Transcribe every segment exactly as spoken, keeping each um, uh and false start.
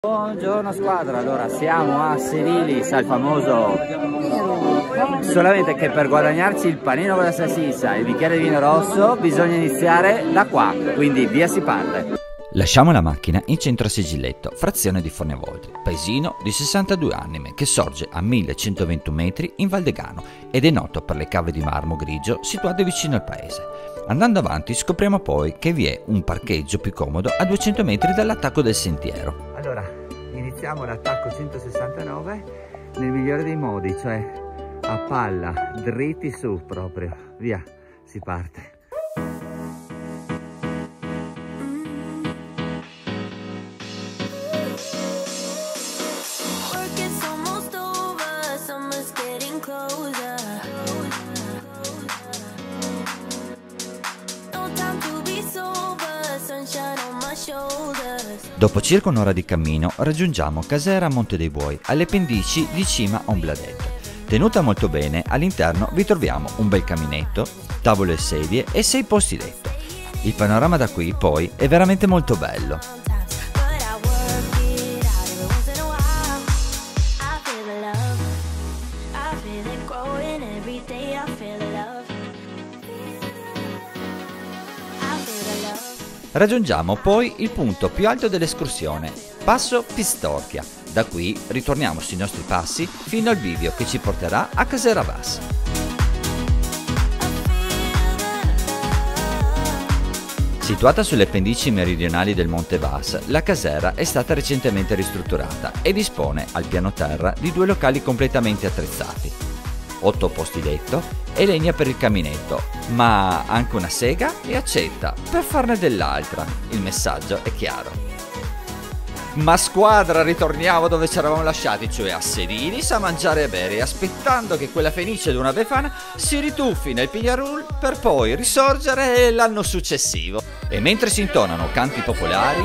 Buongiorno squadra, allora siamo a Senilis, al famoso, solamente che per guadagnarci il panino con la salsiccia e il bicchiere di vino rosso bisogna iniziare da qua, quindi via si parte. Lasciamo la macchina in centro a Sigilletto, frazione di Fornevoltri, paesino di sessantadue anime che sorge a millecentoventuno metri in Valdegano ed è noto per le cave di marmo grigio situate vicino al paese. Andando avanti scopriamo poi che vi è un parcheggio più comodo a duecento metri dall'attacco del sentiero. Allora, iniziamo l'attacco centosessantanove nel migliore dei modi, cioè a palla, dritti su proprio, via, si parte. Dopo circa un'ora di cammino raggiungiamo Casera Monte dei Buoi, alle pendici di cima a un bladetto. Tenuta molto bene, all'interno vi troviamo un bel caminetto, tavolo e sedie e sei posti letto. Il panorama da qui poi è veramente molto bello. Raggiungiamo poi il punto più alto dell'escursione, Passo Pistorchia. Da qui ritorniamo sui nostri passi fino al bivio che ci porterà a Casera Vas. Situata sulle pendici meridionali del Monte Vas, la casera è stata recentemente ristrutturata e dispone al piano terra di due locali completamente attrezzati, otto posti letto e legna per il caminetto, ma anche una sega e accetta per farne dell'altra. Il messaggio è chiaro. Ma squadra, ritorniamo dove ci eravamo lasciati, cioè a Senilis, a mangiare e bere, aspettando che quella fenice di una befana si rituffi nel Pigliarul per poi risorgere l'anno successivo. E mentre si intonano canti popolari,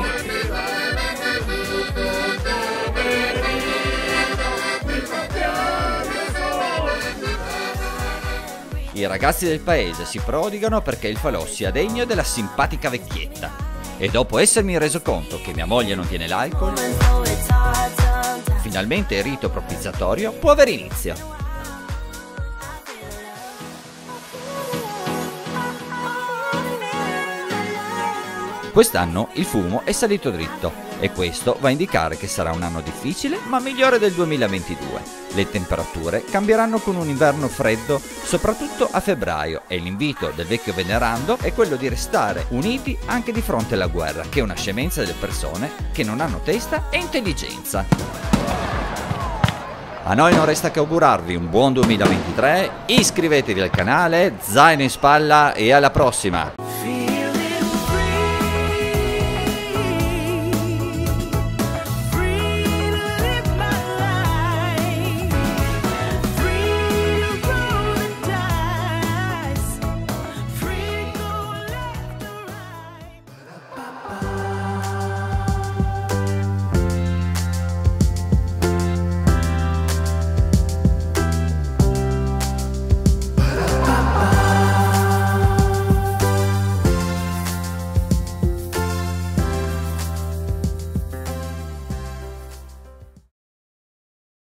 i ragazzi del paese si prodigano perché il falò sia degno della simpatica vecchietta. E dopo essermi reso conto che mia moglie non tiene l'alcol, finalmente il rito propiziatorio può avere inizio. Quest'anno il fumo è salito dritto e questo va a indicare che sarà un anno difficile ma migliore del duemilaventidue. Le temperature cambieranno con un inverno freddo soprattutto a febbraio e l'invito del vecchio venerando è quello di restare uniti anche di fronte alla guerra, che è una scemenza delle persone che non hanno testa e intelligenza. A noi non resta che augurarvi un buon duemilaventitré, iscrivetevi al canale, zaino in spalla e alla prossima!